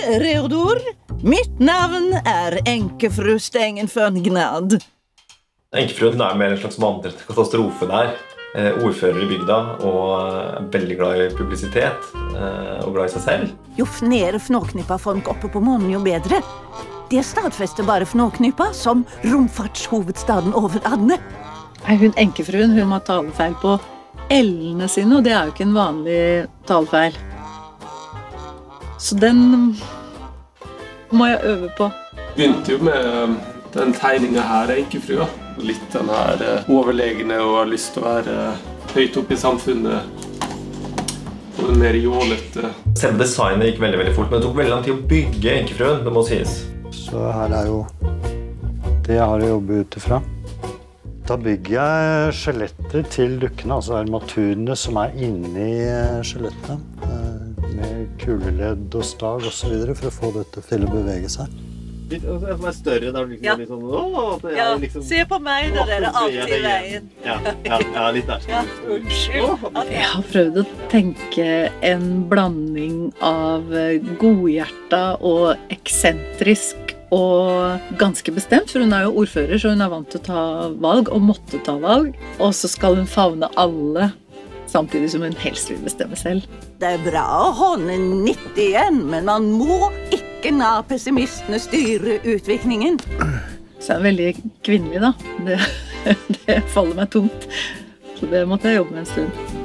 Reodor. Mitt navn enkefru Stengenføngnad. Enkefruen mer en slags vandret katastrofe der. Ordfører i bygda og veldig glad i publisitet og glad i seg selv. Jo flere fnåknippa folk oppe på månen, jo bedre. Det stadfester bare Fnåknypa som romfartshovedstaden over Adne. Hun enkefruen, hun må talefeil på L-ene sine, og det jo ikke en vanlig talefeil. Så den må jeg øve på. Begynte jo med den tegningen her, enkefrua. Litt den her overlegne og har lyst til å være høyt oppe i samfunnet. Og den mer jålete. Selve designet gikk veldig, veldig fort, men det tok veldig lang tid å bygge enkefruen, det må sies. Så her jo det jeg har å jobbe ut ifra. Da bygger jeg skjeletter til dukkene, altså armaturene som inni skjelettene. Med kuleledd og stag og så videre for å få dette til å bevege seg. Det større, da blir det litt sånn, liksom... Se på meg, da dere alltid i veien. Ja, litt der. Ja, unnskyld. Jeg har prøvd å tenke en blanding av godhjerta og eksentrisk og ganske bestemt, for hun jo ordfører, så hun vant til å ta valg og måtte ta valg. Og så skal hun favne alle, samtidig som hun helst vil bestemme selv. Det bra å holde 90 igjen, men man må ikke la pessimistene styre utviklingen. Så jeg veldig kvinnelig da. Det faller meg tungt. Så det måtte jeg jobbe med en stund.